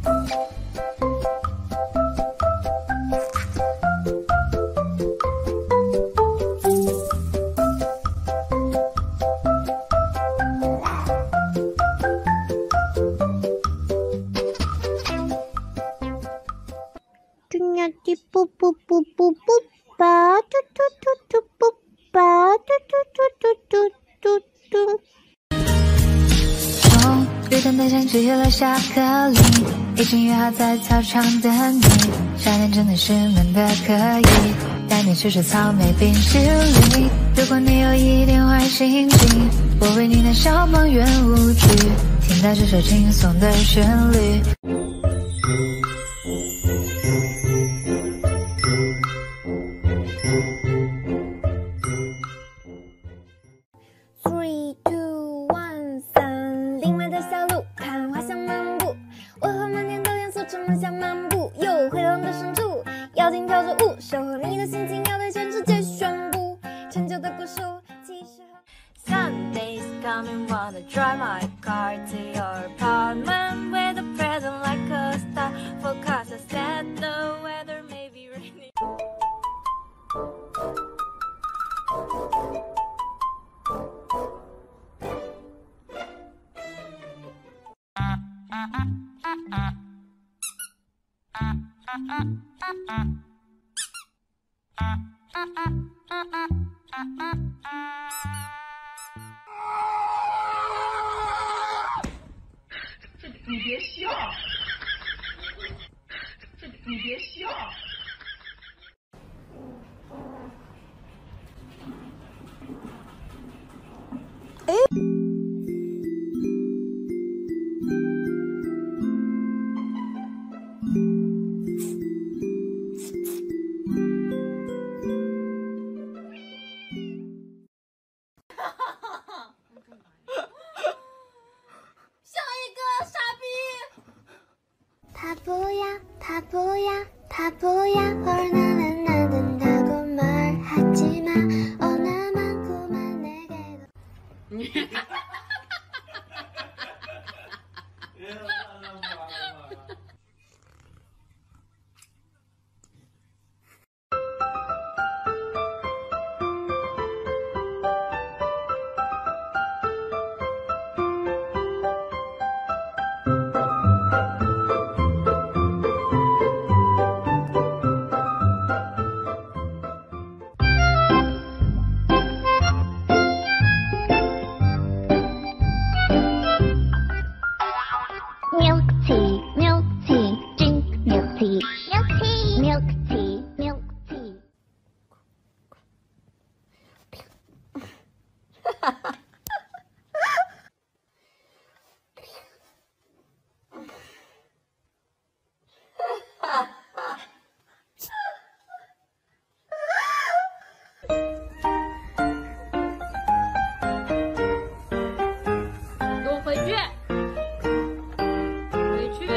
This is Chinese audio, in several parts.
不不不不不吧，嘟嘟嘟嘟不吧，嘟嘟嘟嘟嘟嘟嘟。 终于等待像吃了巧克力，已经约好在操场等你。夏天真的是闷的可以，带你去吃草莓冰淇淋。如果你有一点坏心情，我为你弹小梦圆舞曲，听到这首轻松的旋律。 3、2、1，森林外的小路，看花香漫步。我和满天的元素充满小漫步，有辉煌的深处，妖精跳着舞，守候你的心情，要对全世界宣布成就的故事。其实 Sunday's coming, wanna drive my car to your apartment with a present like a star. Forecast said the weather may be rainy. 这你别笑，这你别笑。 他不要，他不要，他不要얼나나나든다고 말하지마 얼마만큼만 내게도 Milk tea, milk tea, drink milk tea, milk tea, milk tea, milk tea. 给我回去，回去！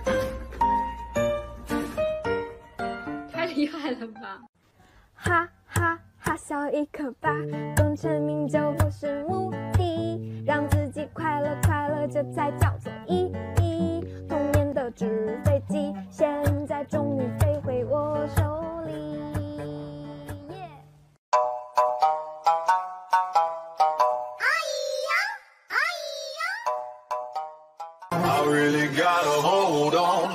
太厉害了吧！ 哈哈哈，笑一刻吧，功成名就不是目的，让自己快乐快乐，这才叫做意义。童年的纸飞机，现在终于飞回我手里。 I really gotta hold on.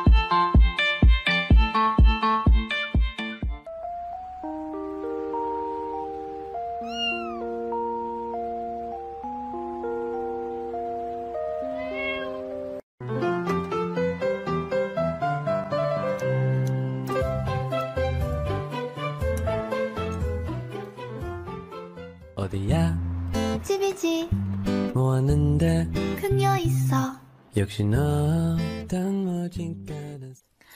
어디야? 집이지 뭐 하는데? 그녀 있어 역시 너 딱 멋진가는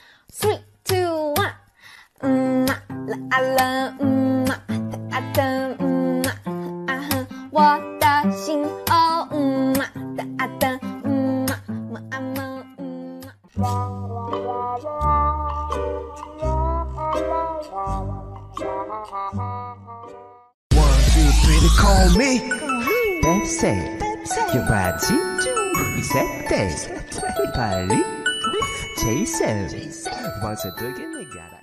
3、2、1，啦啦，哒哒，啊哼，我的心哦，哒哒， They call me Pepsi. Your body, Sette, Pali. Jason. Once again, they gotta